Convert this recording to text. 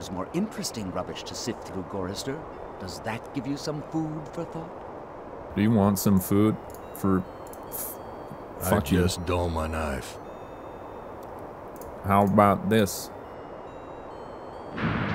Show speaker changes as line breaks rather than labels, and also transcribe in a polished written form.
There's more interesting rubbish to sift through, Gorrister. Does that give you some food for thought?
Do you want some food for...
I just dull my knife.
How about this?